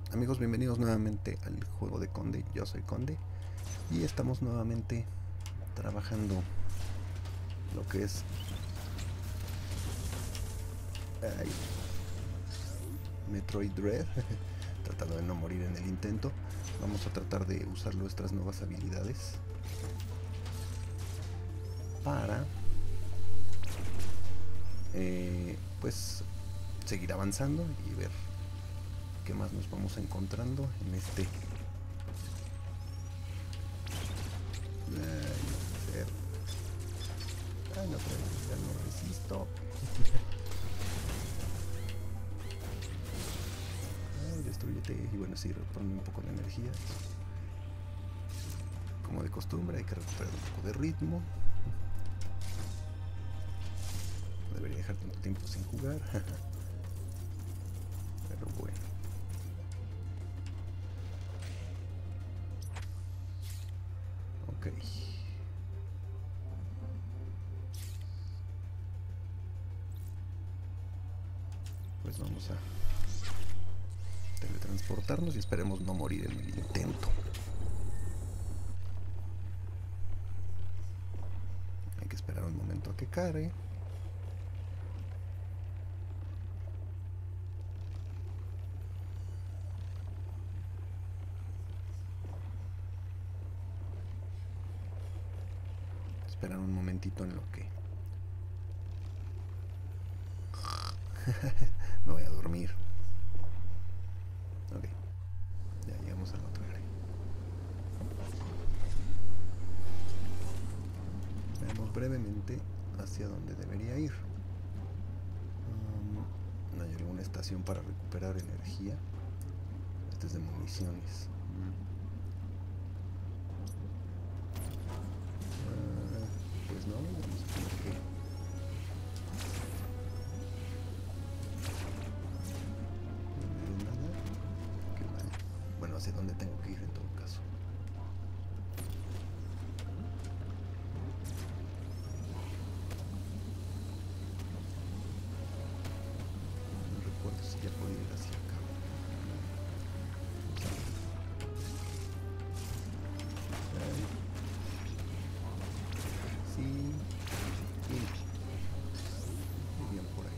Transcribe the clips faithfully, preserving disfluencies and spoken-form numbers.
Amigos, bienvenidos nuevamente al juego de Conde. Yo soy Conde y estamos nuevamente trabajando lo que es ay, Metroid Dread, tratando de no morir en el intento. Vamos a tratar de usar nuestras nuevas habilidades para eh, pues seguir avanzando y ver qué más nos vamos encontrando en este. Ay, no puede ser. Ay, no puede ser, ya no resisto. Ay, destruyete. Y bueno, sí, repone un poco de energía. Como de costumbre, hay que recuperar un poco de ritmo. No debería dejar tanto tiempo sin jugar. Pero bueno. Ok. Pues vamos a teletransportarnos y esperemos no morir en el intento. Hay que esperar un momento a que cargue. Esperar un momentito en lo que me voy a dormir. Ok, ya llegamos a la otra área. Veamos brevemente hacia dónde debería ir. Um, ¿No hay alguna estación para recuperar energía? Este es de municiones. Uh, pues no, vamos a tener que... ¿Hacia dónde tengo que ir en todo caso? No recuerdo si ya podía ir hacia acá. Ahí. Sí. Sí. Muy bien por ahí.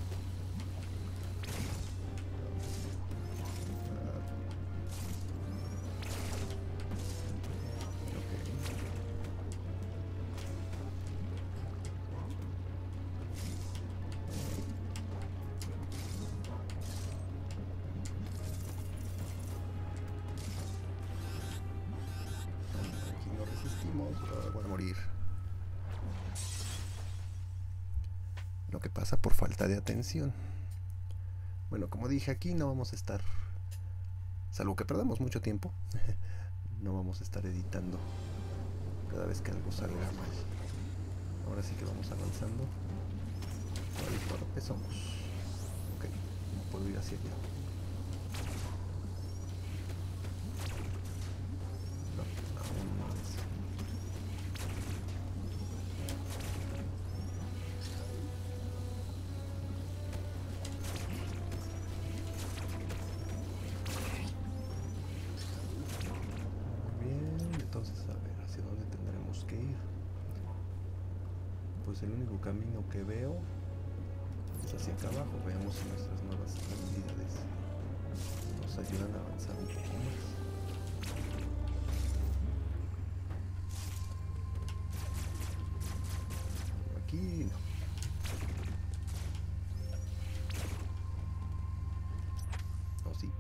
Voy a morir. Lo que pasa por falta de atención. Bueno, como dije, aquí no vamos a estar, salvo que perdamos mucho tiempo, no vamos a estar editando cada vez que algo salga mal. Ahora sí que vamos avanzando. Ahí torpe somos. Ok, no puedo ir hacia allá. Pues el único camino que veo es hacia acá abajo. Veamos si nuestras nuevas habilidades nos ayudan a avanzar un poco más. Aquí no. Oh, sí.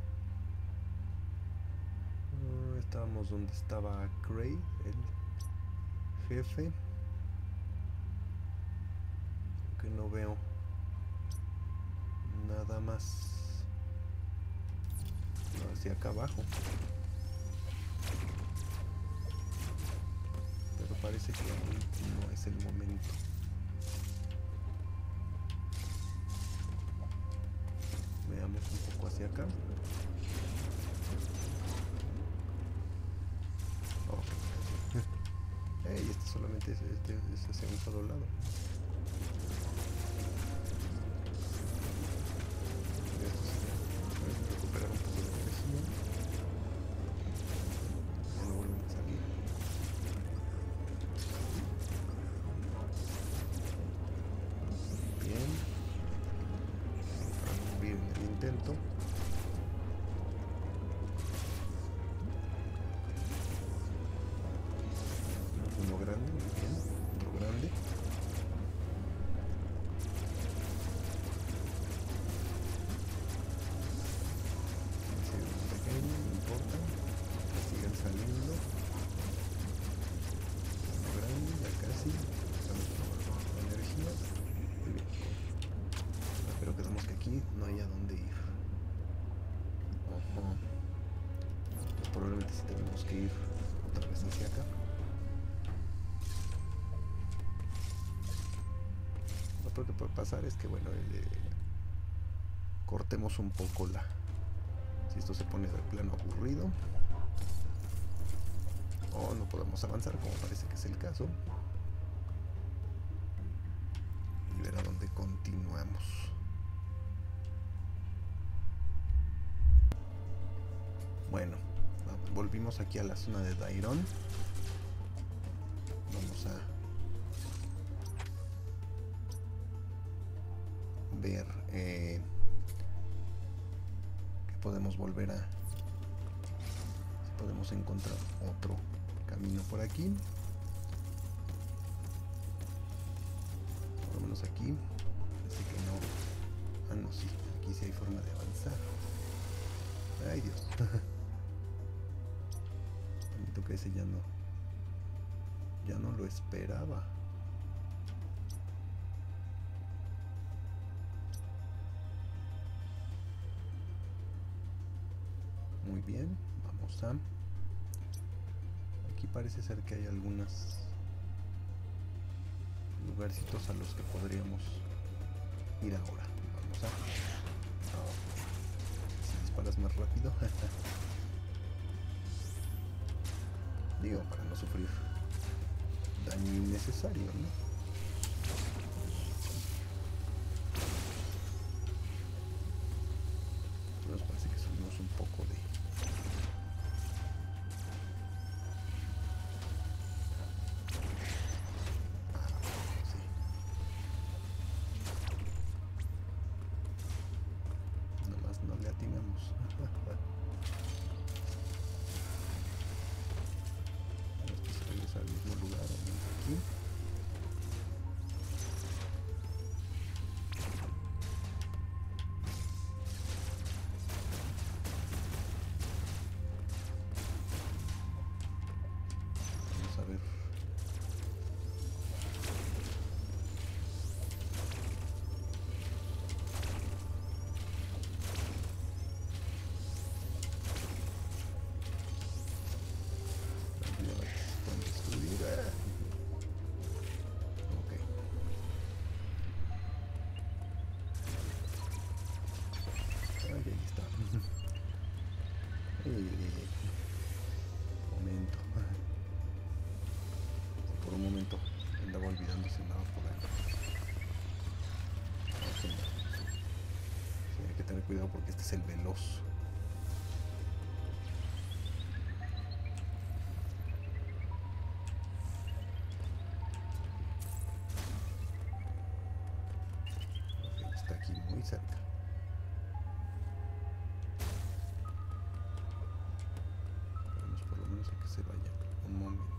Estábamos donde estaba Cray, el jefe. Que no veo nada más. No, hacia acá abajo. Pero parece que aún no es el momento. Veamos un poco hacia acá. Oh. Hey, este solamente es, este, es hacia un solo lado. Recuperar un poco de intento. Uno grande, muy bien. Otro grande. Ese es pequeño, no importa. Que sigan saliendo. Uno grande, ya casi. Estamos con energía. Muy bien. Pero quedamos que aquí no hay a dónde ir. Ojo. Pues probablemente sí tenemos que ir otra vez hacia acá. Lo que puede pasar es que, bueno, eh, cortemos un poco la... Si esto se pone de plano aburrido o no podemos avanzar, como parece que es el caso, y ver a dónde continuamos. Bueno, volvimos aquí a la zona de Dairon. Vamos a ver eh, que podemos volver a... Si podemos encontrar otro camino por aquí. Por lo menos aquí. Así que no... Ah, no, sí. Aquí sí hay forma de avanzar. Ay, Dios. Admito que ese ya no... Ya no lo esperaba. Muy bien, vamos a... Aquí parece ser que hay algunos lugarcitos a los que podríamos ir ahora. Vamos a... Oh, si disparas más rápido. Digo, para no sufrir daño innecesario, ¿no? Nos parece que subimos un poco de... Ah, sí. Nomás no le atinamos. Esto se regresa al mismo lugar, aquí. Vamos a ver. Momento. Por un momento andaba olvidando si andaba por ahí. Okay. Sí, hay que tener cuidado porque este es el veloz. Okay, está aquí muy cerca. Por lo menos a que se vaya un momento.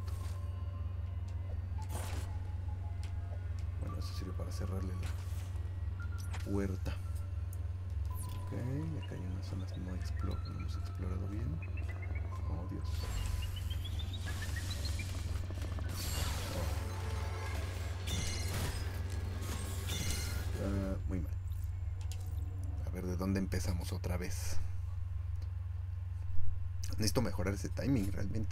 Bueno, eso sirve para cerrarle la puerta. Ok, acá hay unas zonas no, explor no hemos explorado bien. Oh, Dios. Oh. Uh, muy mal. A ver de dónde empezamos otra vez. Necesito mejorar ese timing realmente.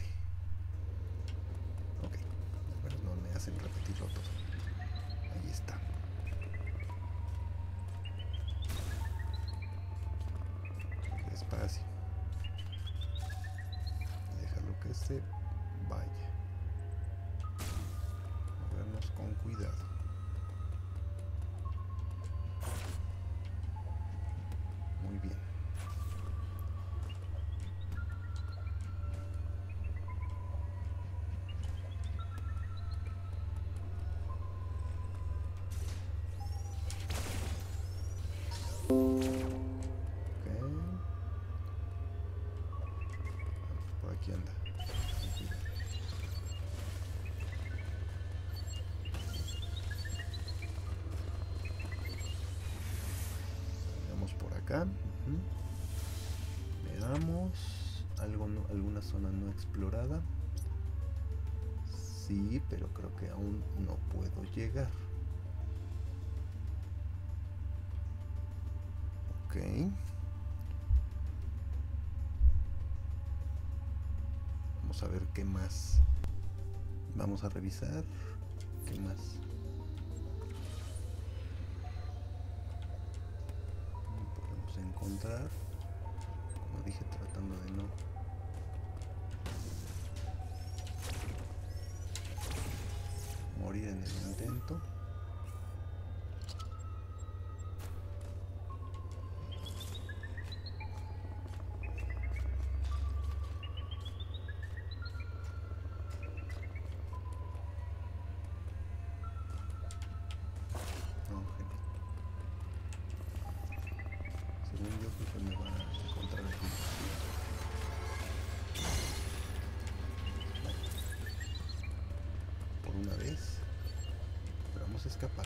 Ok, al menos no me hacen repetirlo todo. Ahí está. Despacio. Déjalo que se vaya. Movernos con cuidado. Muy bien. aquí anda. Vamos por acá. Uh-huh. Veamos. Algo no, alguna zona no explorada. Sí, pero creo que aún no puedo llegar. Ok. Vamos a ver qué más. Vamos a revisar qué más podemos encontrar. Como dije, tratando de no morir en el intento. Según yo, creo que me va a encontrar aquí. Por una vez, pero vamos a escapar.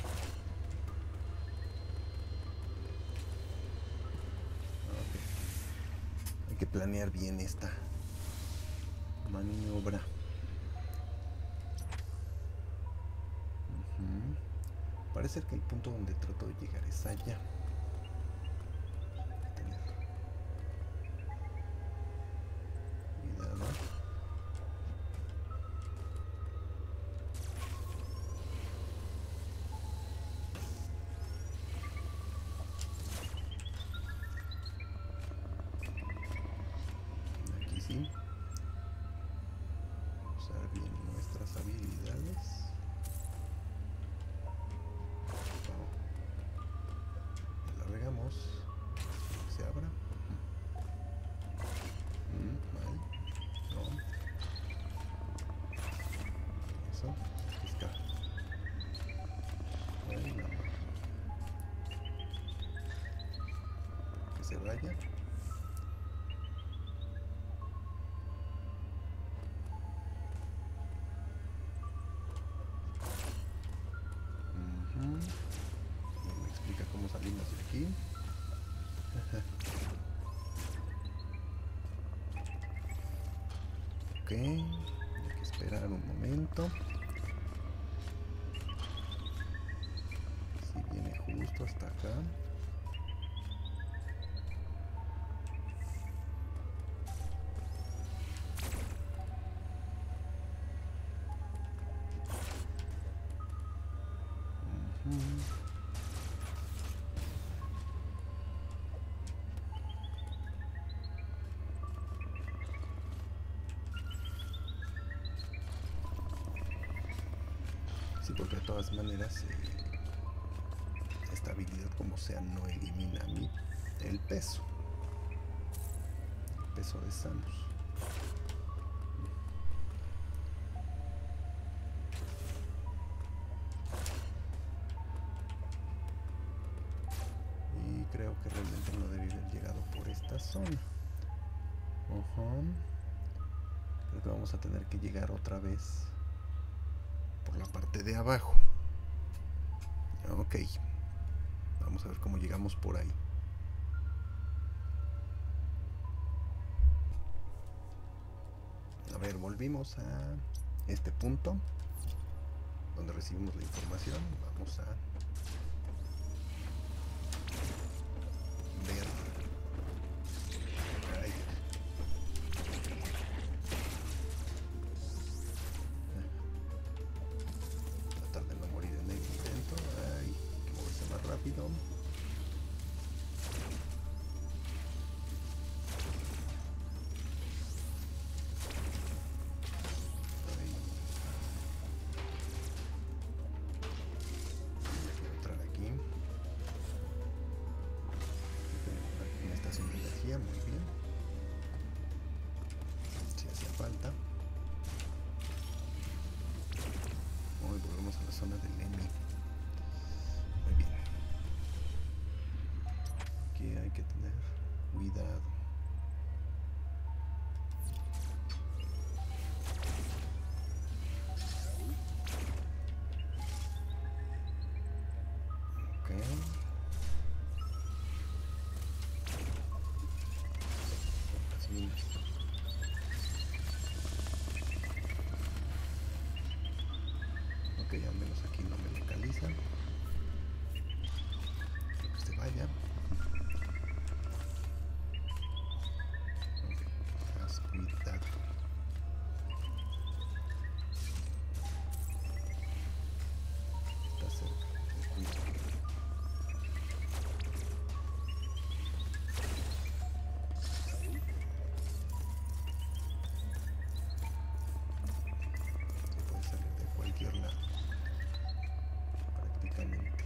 Okay. Hay que planear bien esta maniobra. Uh-huh. Parece que el punto donde trato de llegar es allá. Usar bien nuestras habilidades. Oh. La regamos. Se abra. Mm, mal. No. Eso. Aquí está. Bueno, que se vaya. Me explica cómo salimos de aquí. Ok, hay que esperar un momento. Si viene justo hasta acá. Uh-huh. Sí, porque de todas maneras eh, esta habilidad como sea no elimina a mí el peso. El peso de Samus. Y creo que realmente no debí haber llegado por esta zona. Uh-huh. Creo que vamos a tener que llegar otra vez por la parte de abajo. Ok. Vamos a ver cómo llegamos por ahí. A ver, volvimos a este punto donde recibimos la información. Vamos a ver. Ay. Tratar de no morir en el intento. Hay que moverse más rápido. Muy bien. Si hacía falta. Hoy volvemos a la zona del Emi. Muy bien. Aquí hay que tener cuidado. minas. Ok, al menos aquí no me localizan. Que se vaya. Ok, más cuidado. Está cerca, me cuido. Puede salir de cualquier lado, prácticamente.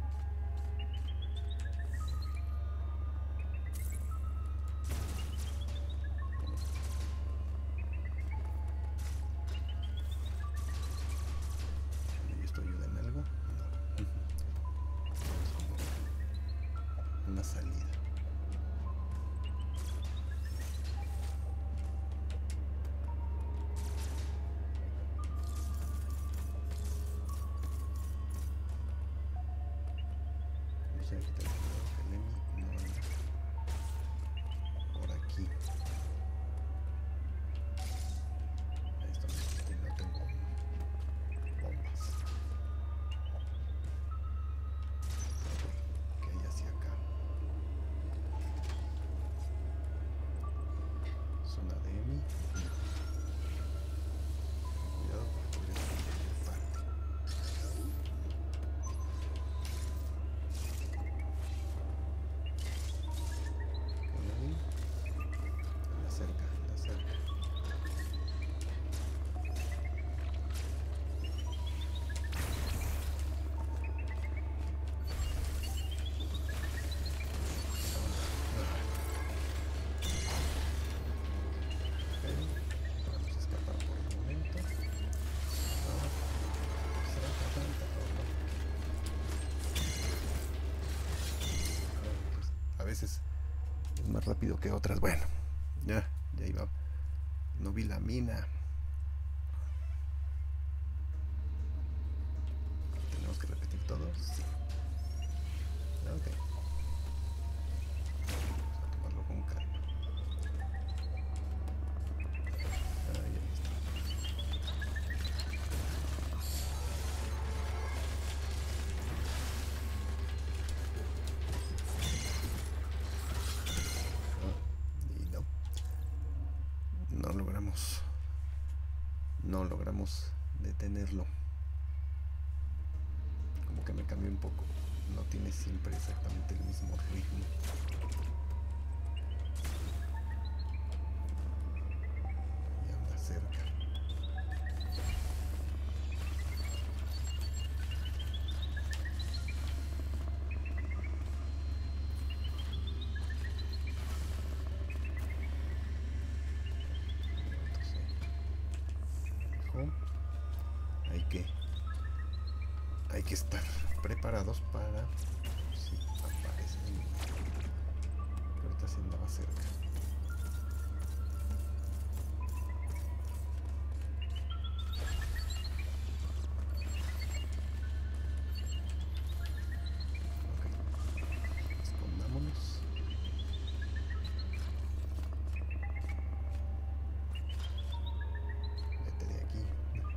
¿Y esto ayuda en algo? No. Una salida. Vamos a quitar cuidado que el Emi no anda por aquí. Esto no, no tengo bombas. Ok, que hay hacia acá. Zona de Emi. Cuidado porque podría ser un elefante. Ok, anda cerca, anda cerca. Vamos a escapar por el momento. Salta, salta, a veces es más rápido que otras. Bueno, ya, ya iba. No vi la mina. Tenemos que repetir todo. Sí. Ok. Vamos a tomarlo con calma. Ahí está. Y no. No logramos. No logramos detenerlo. Como que me cambió un poco. No tiene siempre exactamente el mismo ritmo. Y anda cerca. Hay que, hay que estar preparados para si aparece. Pero ahorita sí andaba cerca. Ok, escondámonos. Vete de aquí.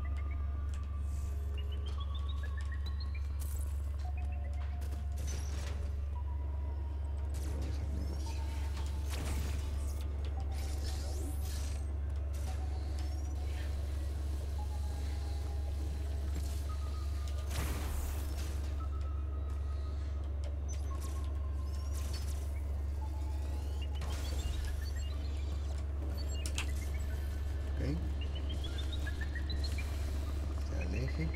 Vamos al negocio. Ok. Se aleje.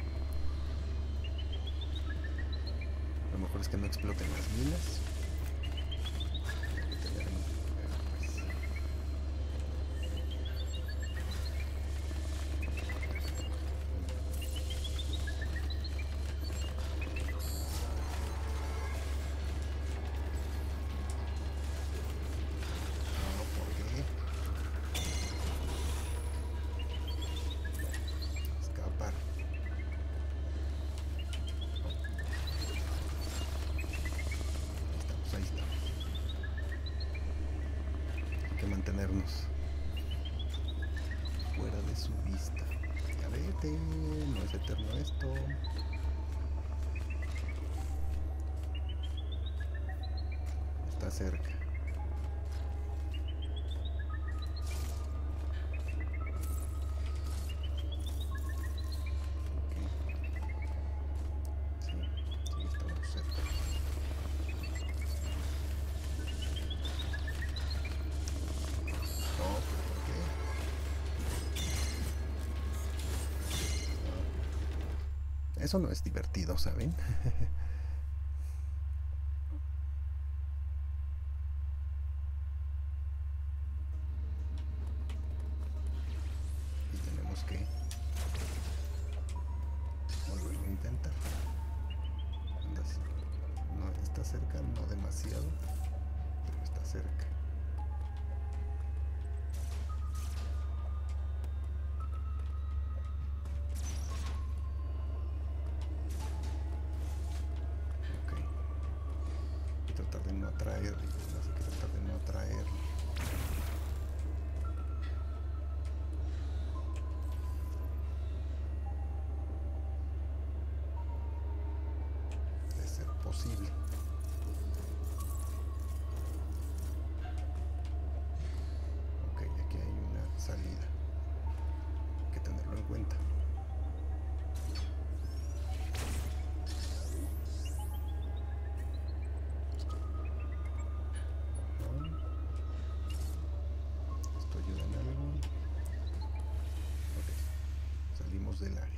Lo mejor es que no exploten las minas. Hay que tener mucho cuidado, pues. No, ¿por qué? Escapar. que mantenernos fuera de su vista. Ya vete, no es eterno esto. Está cerca. Eso no es divertido, ¿saben? Y tenemos que volverlo a intentar. Andas. No está cerca, no demasiado, pero está cerca. Tratar de no atraer, así que tratar de no atraerlo. De ser posible. Ok, aquí hay una salida. Hay que tenerlo en cuenta. Del área.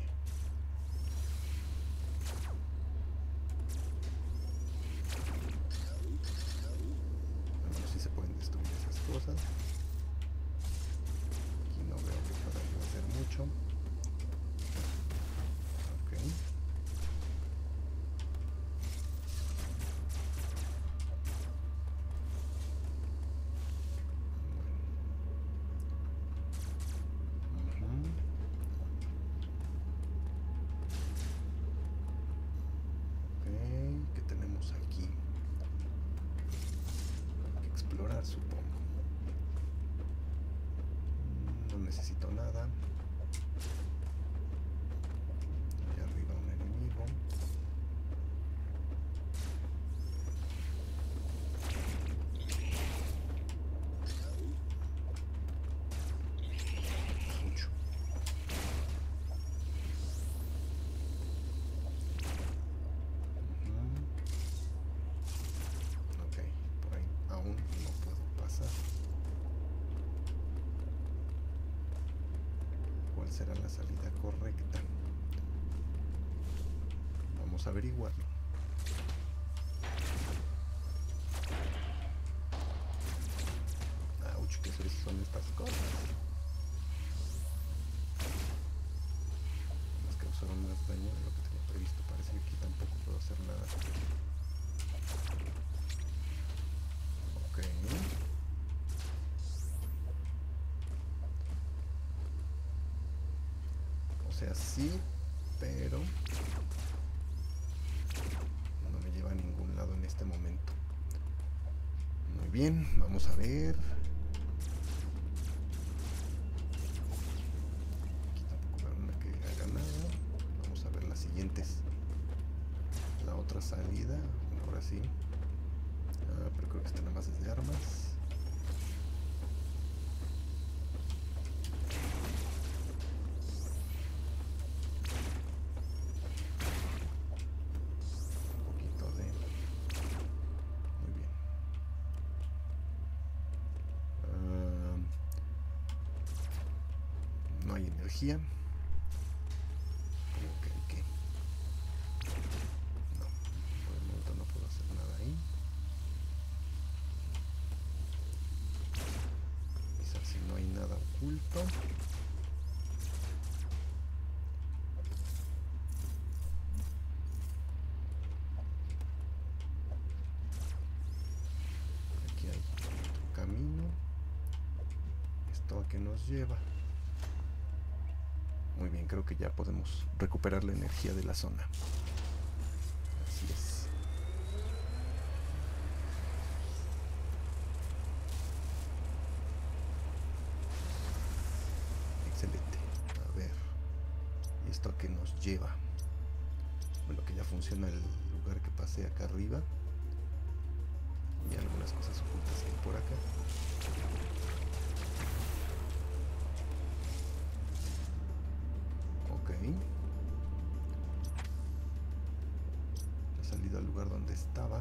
Bueno, si se pueden destruir esas cosas. Aquí no veo que pueda yo hacer mucho. Ok. Supongo. No necesito nada. Allá arriba un enemigo. Mucho. Ok, por ahí aún no puedo pasar. ¿Cuál será la salida correcta? Vamos a averiguarlo. Ouch, ¿qué son estas cosas? Las causaron más daño de lo que tenía previsto. Parece que aquí tampoco puedo hacer nada. Ok. O sea, sí, pero no me lleva a ningún lado en este momento. Muy bien, vamos a ver. Aquí tampoco veo una que haga nada. Vamos a ver las siguientes. La otra salida, ahora sí. Ah, pero creo que está nada más desde armas. Energía. Como que hay que. No, por el momento no puedo hacer nada ahí. Quizás si no hay nada oculto. Aquí hay otro camino. ¿Esto a qué nos lleva? Muy bien, creo que ya podemos recuperar la energía de la zona. Así es. ¿esto a qué nos lleva? Bueno, que ya funciona el lugar que pasé acá arriba. Y algunas cosas ocultas que hay por acá. Ok. He salido al lugar donde estaba.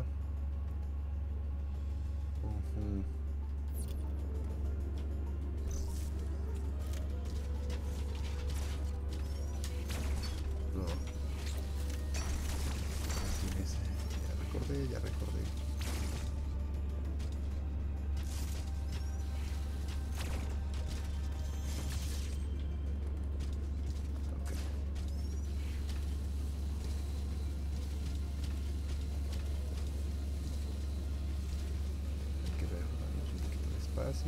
Uh-huh. No. Tienes, ya recordé, ya recordé. Ok. Hay que ver, darnos un poquito de espacio.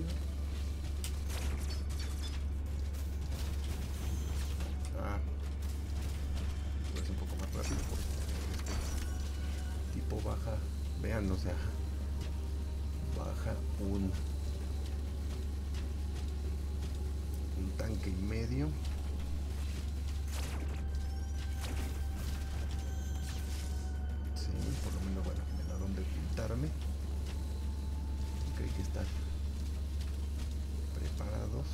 Ah. Pues un poco más rápido porque este tipo baja, vean, o sea, baja un un tanque y medio. Sí, por lo menos, bueno, me da donde ocultarme. Aunque hay que estar preparados.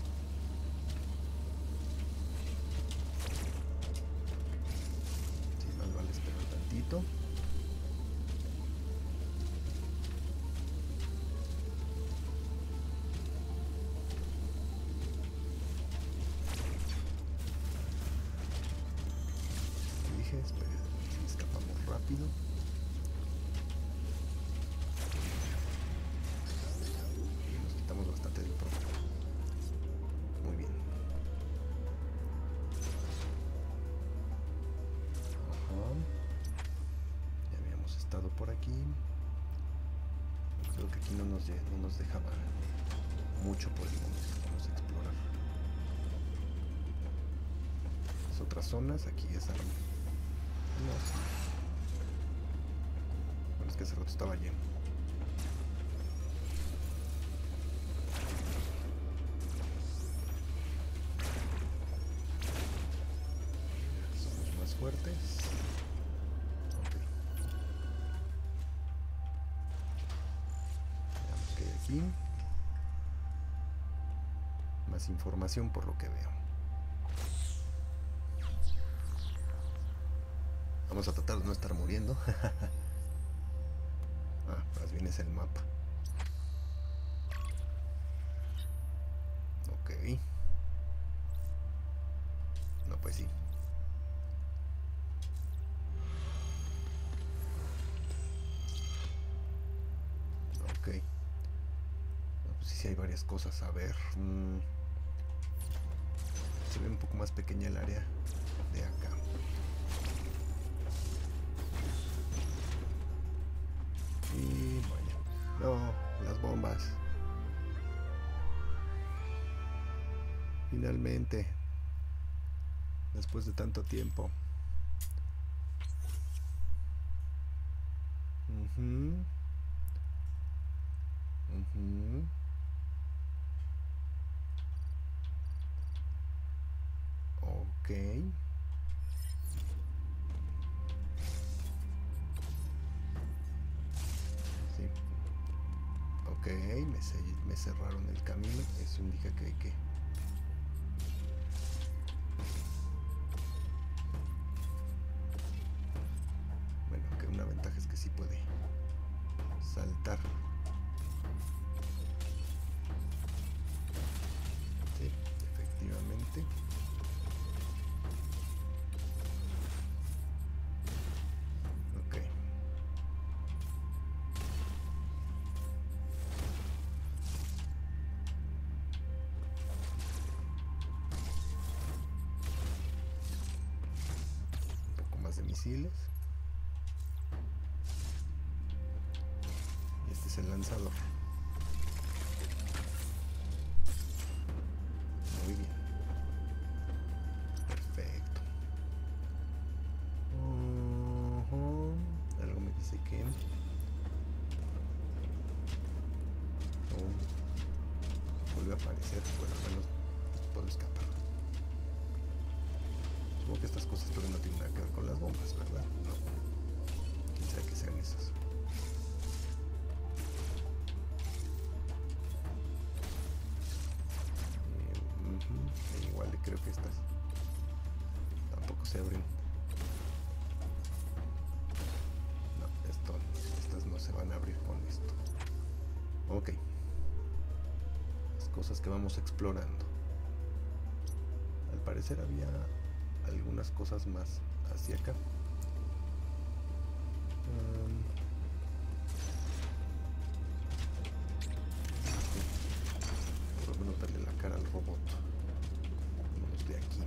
Sí, más vale esperar tantito. Dije, espere, si escapamos rápido. Y nos quitamos bastante del problema. Muy bien. Ajá. Ya habíamos estado por aquí. Creo que aquí no nos, no nos dejaba mucho por el momento. Vamos a explorar las otras zonas. Aquí es algo. No, sí. Bueno, es que hace rato estaba lleno. Somos más fuertes. Ok. Veamos qué hay aquí. Más información por lo que veo. Vamos a tratar de no estar muriendo. Ah, más bien es el mapa. Ok. No, pues sí. Ok. No, pues sí, sí hay varias cosas. A ver. Mmm. Se ve un poco más pequeña el área de acá. Y vaya. No, las bombas. Finalmente. Después de tanto tiempo. Uh-huh. Uh-huh. Ok. Sí. Ok, me, me cerraron el camino. Eso indica que hay que... Bueno, que una ventaja es que sí puede saltar. Sí, efectivamente. Ok. Un poco más de misiles. Y este es el lanzador. Muy bien. Perfecto. Uh-huh. Algo me dice que... Oh, vuelve a aparecer. Bueno, al menos puedo escapar. Supongo que estas cosas todavía no tienen nada que ver con las bombas, ¿verdad? No. Quién sabe que sean esas. Eh, uh-huh. Igual creo que estas tampoco se abren. No, esto, estas no se van a abrir con esto. Ok. Las cosas que vamos explorando. Al parecer había algunas cosas más hacia acá. Um, por lo menos darle la cara al robot. Vámonos de aquí.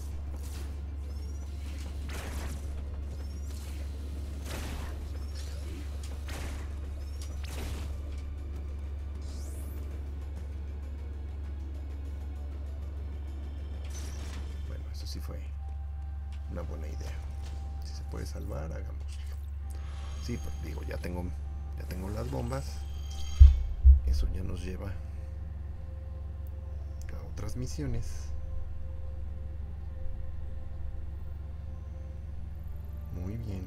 Bueno, eso sí fue una buena idea. Si se puede salvar, hagámoslo. Sí, pues digo, ya tengo, ya tengo las bombas. Eso ya nos lleva a otras misiones. Muy bien.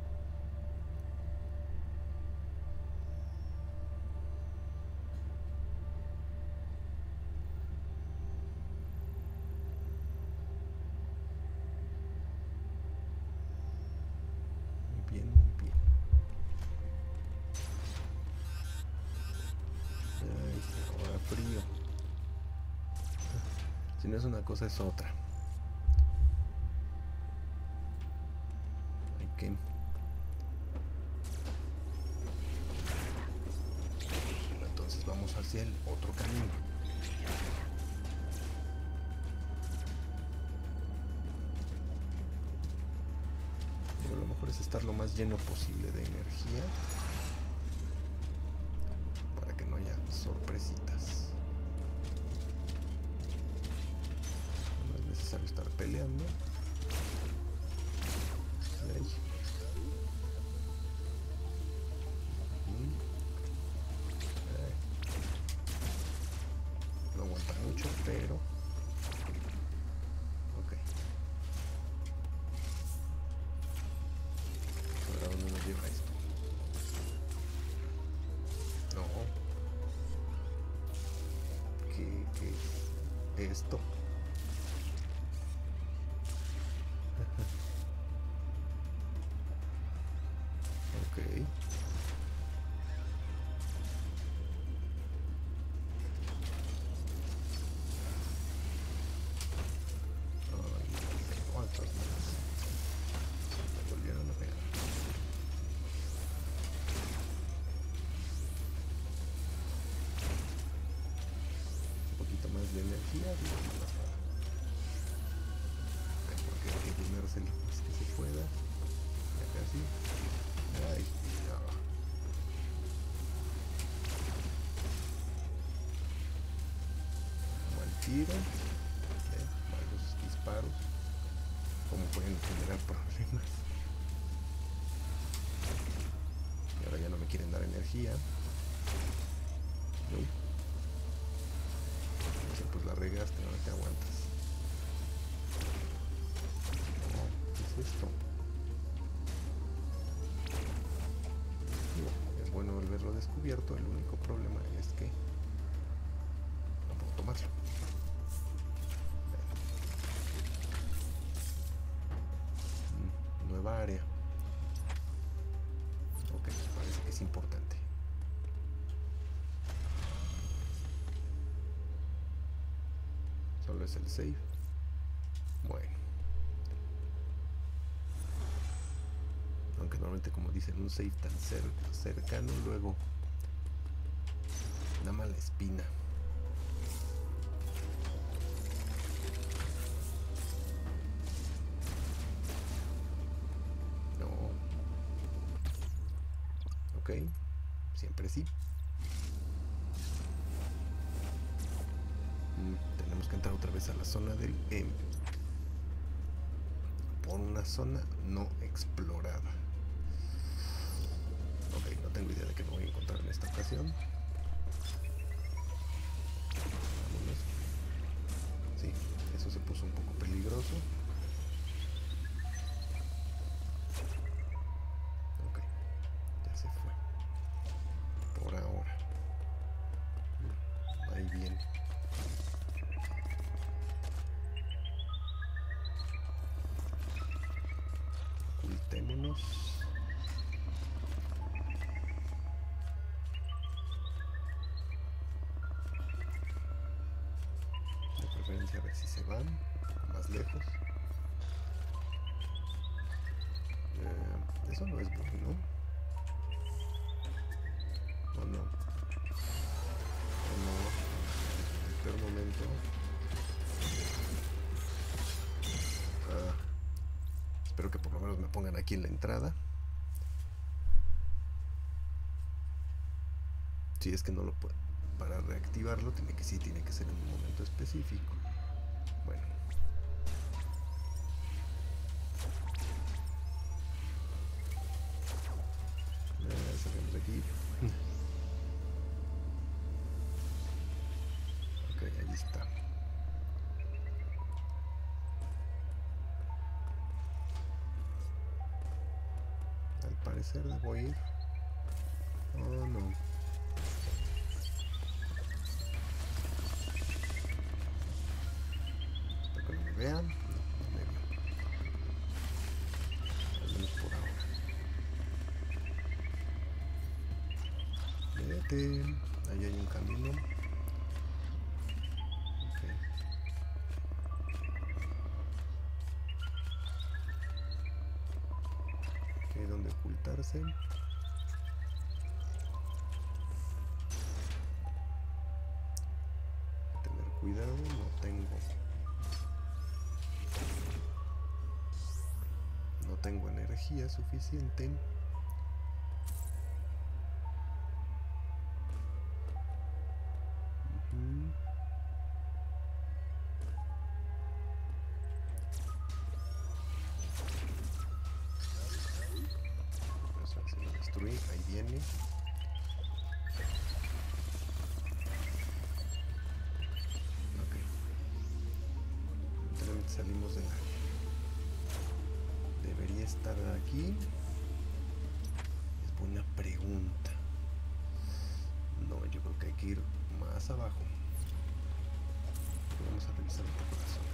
Si no es una cosa, es otra. Hay que... Entonces vamos hacia el otro camino. Pero lo mejor es estar lo más lleno posible de energía para que no haya sorpresitas. Estar peleando. Ahí. Ahí. No aguanta mucho, pero ok. ¿Ahora dónde nos lleva esto? No. ¿Qué, qué es esto? Ok. Ay, ¿cuántos más? Me volvieron a pegar. Un poquito más de energía. Porque hay que llenarse lo más que se pueda. Ya casi. Ay, no. Mal tiro. ¿Eh? Malos disparos. Como pueden generar problemas. Y ahora ya no me quieren dar energía. No. Entonces pues la regaste, ahora te aguantas. No, ¿qué es esto? Es bueno volverlo descubierto, el único problema es que no puedo tomarlo. Nueva área. Ok, parece que es importante. Solo es el save. Bueno. Aunque normalmente, como dicen, un save tan cer cercano, luego una mala espina. No. Ok, siempre sí. Mm, tenemos que entrar otra vez a la zona del M. Por una zona no explorada. Ok, no tengo idea de qué me voy a encontrar en esta ocasión. Vámonos. Sí, eso se puso un poco peligroso. menos. De preferencia a ver si se van un poco más lejos. Eh, eso no es bueno. ¿O no? ¿O no? En el peor momento. Ah, espero que por lo menos me pongan aquí en la entrada. Si es que no lo puedo. Para reactivarlo tiene que sí, tiene que ser en un momento específico. Bueno. Eh, salimos de aquí. Ok, ahí está. Al parecer debo ir. Oh, no. Espero que no me vean. No, no me veo. Al menos por ahora. Vete. Ahí hay un camino. Ok. Ok, ¿dónde ocultarse? Tener cuidado, no tengo. No tengo energía suficiente. Uh-huh. Eso se lo destruí, ahí viene. Ok. Literalmente salimos de la... Debería estar aquí. Es buena pregunta. No, yo creo que hay que ir más abajo. Vamos a revisar un poco la zona.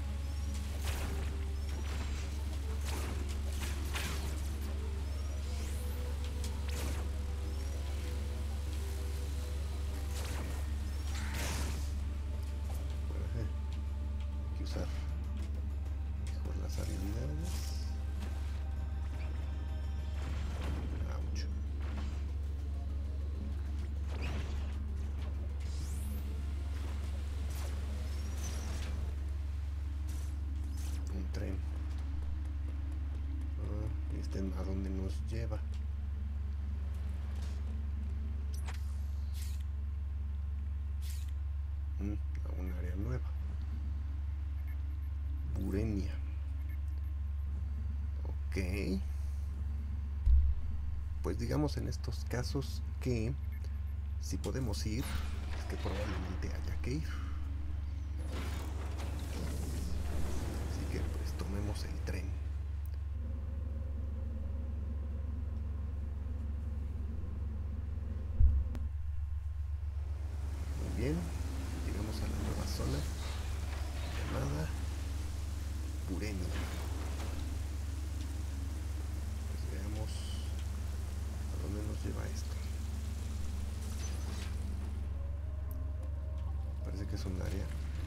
Bueno, hay que usar mejor las habilidades. Ouch. Un tren. Ah, este a dónde nos lleva. Mm, a un área nueva. Burenia. Ok. Pues digamos en estos casos que si podemos ir, es que probablemente haya que ir. Así que pues tomemos el tren. Muy bien, llegamos a la nueva zona llamada Burenia. Pues veamos a dónde nos lleva esto. Parece que es un área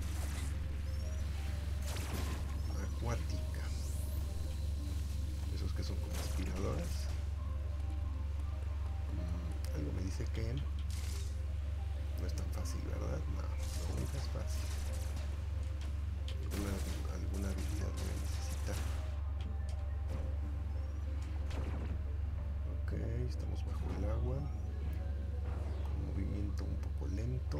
acuática. Esos que son como aspiradoras. Mm, algo me dice que no es tan fácil, ¿verdad? No, nunca es fácil. Alguna, alguna habilidad voy a necesitar. Ok, estamos bajo el agua. Con movimiento un poco lento.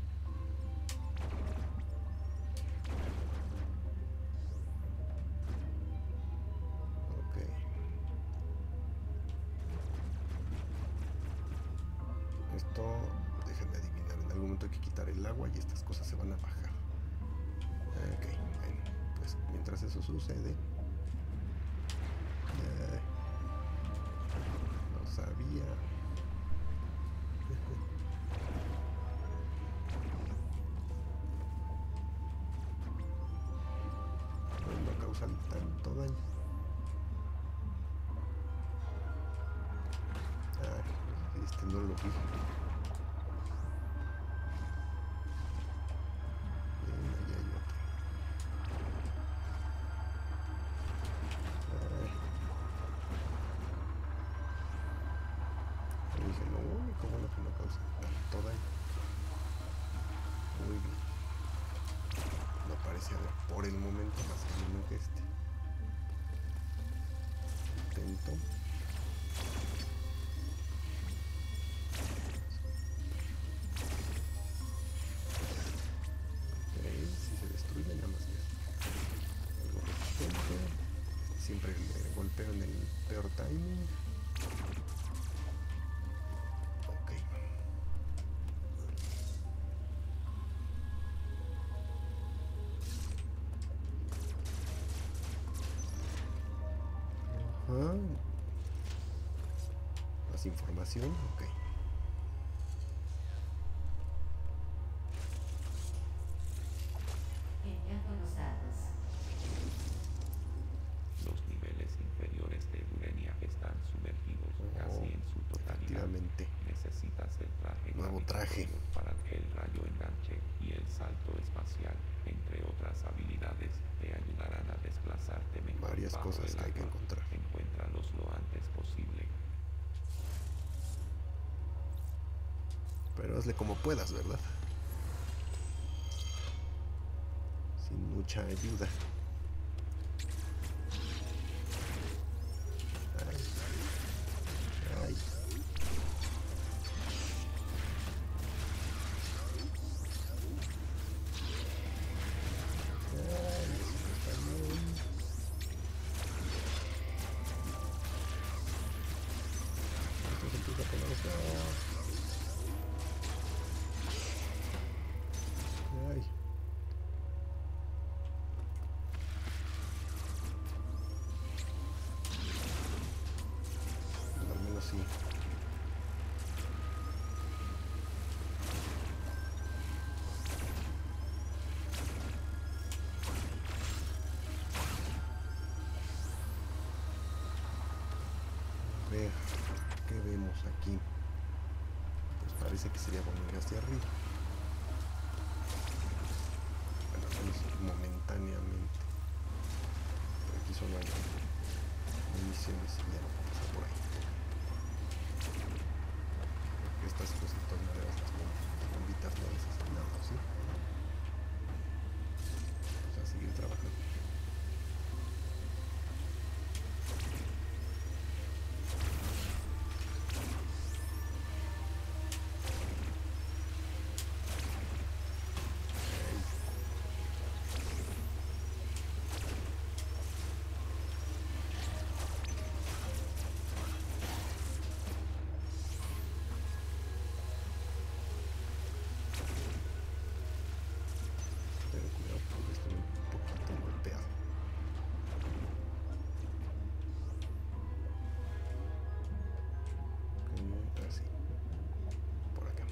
Ok. Esto, déjenme adivinar, en algún momento hay que quitar el agua y estas cosas se van a bajar. Ok, bueno, pues mientras eso sucede... Eh, no sabía... no, no causan tanto daño. que no lo vi. Bien, allá hay otro. Ay. Dije, lo único bueno que no causa tanto daño. Muy bien. No parece haber por el momento más camino que este. Intento. Ok, si se destruye nada más que algo resistente. Siempre le golpeo en el peor timing. Ok. Ajá. Más información, ok. Enviando los datos. Los niveles inferiores de Urenia están sumergidos Oh, casi en su totalidad. efectivamente. Necesitas el traje Nuevo traje. gravitatorio para el rayo enganche y el salto espacial, entre otras habilidades, te ayudarán a desplazarte mejor. Varias bajo cosas el que hay que agua. encontrar. Encuéntralos lo antes posible. Pero hazle como puedas, ¿verdad? Sin mucha ayuda. Ay. Ay. Ay, eso está bien. Esto se empieza a poner feo. Ay. Al menos sí. A ver, ¿qué vemos aquí? Pues parece que sería bueno ir hacia arriba. Bueno, al menos momentáneamente. Por aquí solo hay municiones y ya no puedo pasar por ahí. Porque estas cosas de todas maneras, las bombitas no les hacen nada, ¿sí? O sea, seguir trabajando. Ten cuidado porque estoy un poquito golpeado. Ok, así. Por acá.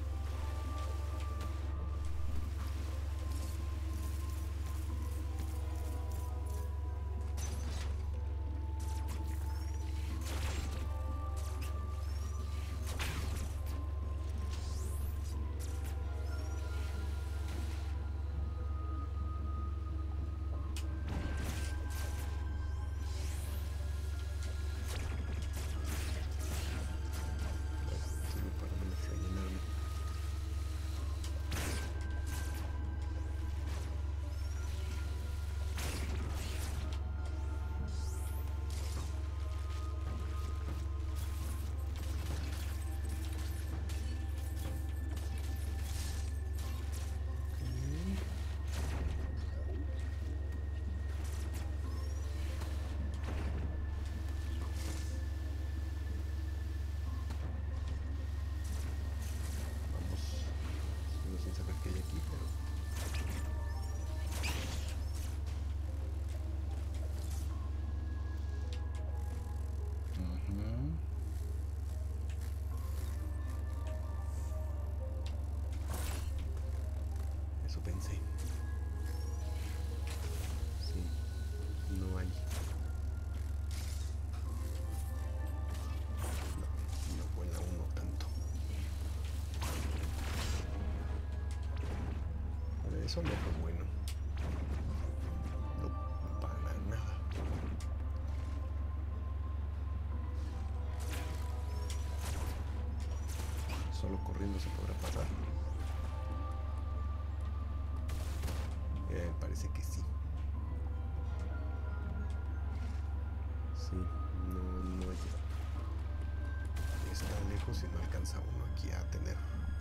Sirve para menos rellenarme. Vamos. Sigo sin saber qué hay aquí, pero... Ujú. Eso pensé. Sí, no hay. No, no vuela uno tanto. Eso no fue bueno. No, para nada. Solo corriendo se podrá pasar. Eh, parece que sí. Sí, no, no llega. Está lejos y no alcanza uno aquí a tener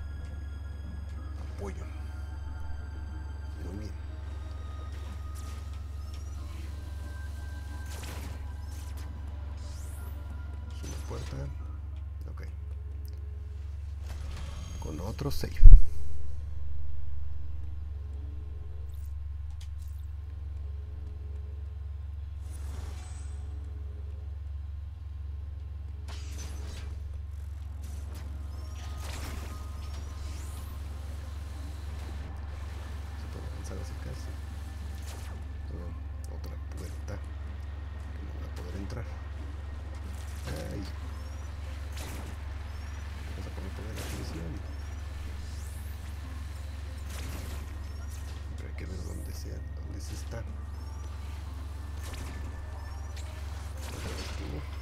apoyo. Muy bien. Es una puerta. Ok. Con otro save. Otra puerta que no va a poder entrar. Ay. Vamos a poner toda la atención. Pero hay que ver dónde sea, dónde se está. Otra vez tú.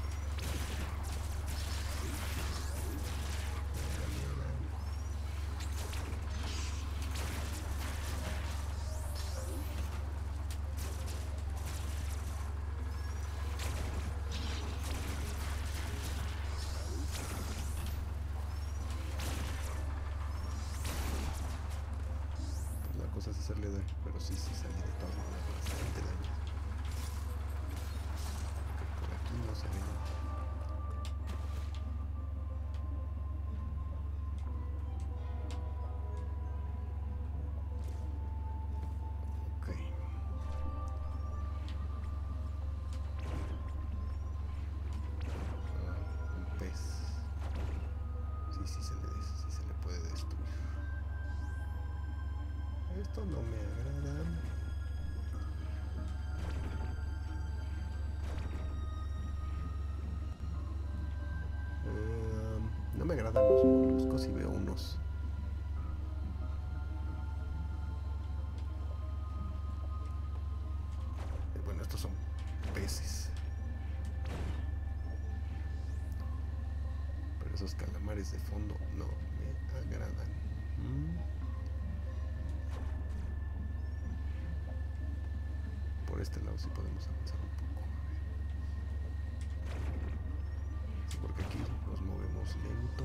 Es hacerle daño, pero sí, sí salí de todas maneras bastante daño. Okay, por aquí no se ve. Ok. Ah, un pez. Sí, sí se le, sí se le puede destruir. Esto no me agrada. Eh, no me agradan los moluscos y veo unos. Eh, bueno, estos son peces. Pero esos calamares de fondo no me agradan. Mm. Por este lado sí podemos avanzar un poco. Sí, porque aquí nos movemos lento.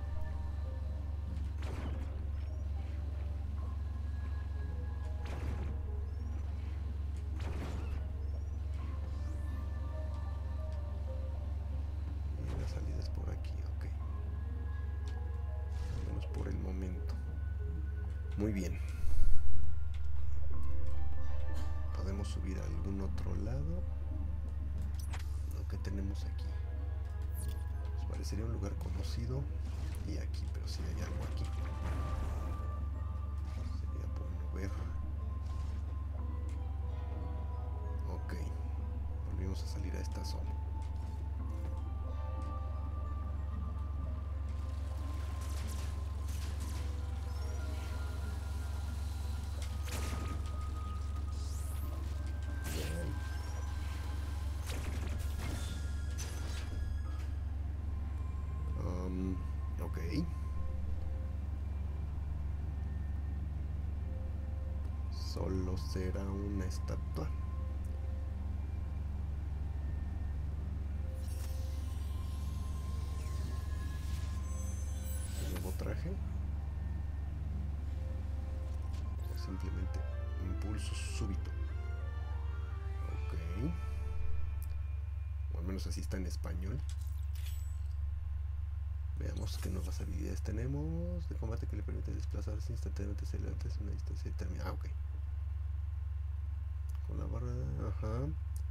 Y la salida es por aquí, ok. Al menos por el momento. Muy bien. Podemos subir a algún otro lado. Lo que tenemos aquí pues parecería un lugar conocido. Y aquí, pero sí hay algo aquí. Sería bueno ver. Ok. Volvimos a salir a esta zona. Ok. Solo será una estatua. Nuevo traje. O simplemente impulso súbito. Ok. O al menos así está en español. Veamos qué nuevas habilidades tenemos. De combate que le permite desplazarse instantáneamente hacia adelante a una distancia determinada. Ah, ok. Con la barra. Ajá.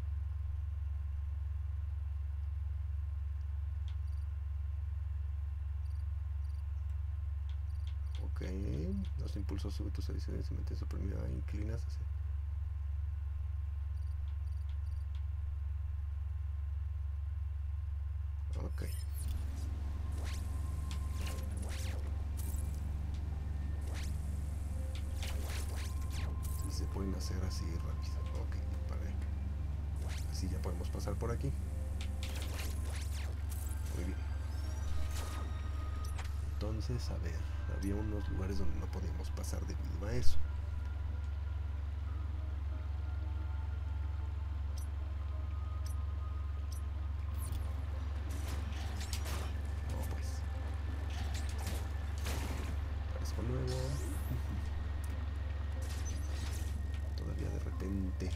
Ok. Los impulsos súbitos adicionales se meten suprimida. Inclinas hacia. Ok. pueden hacer así rápido. Ok, para así ya podemos pasar por aquí. Muy bien. Entonces, a ver, había unos lugares donde no podíamos pasar debido a eso. No, pues. Parezco nuevo. Todavía de repente.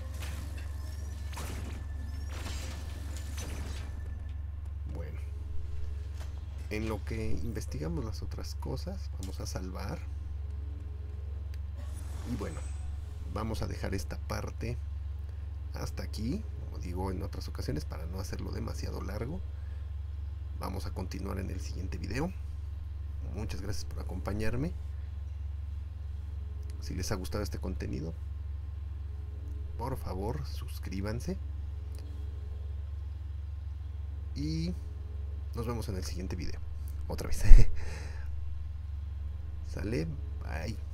Bueno. En lo que investigamos las otras cosas, vamos a salvar. Y bueno, vamos a dejar esta parte hasta aquí, como digo en otras ocasiones, para no hacerlo demasiado largo. Vamos a continuar en el siguiente video. Muchas gracias por acompañarme. Si les ha gustado este contenido, por favor suscríbanse. Y nos vemos en el siguiente video. Otra vez. Sale. Bye.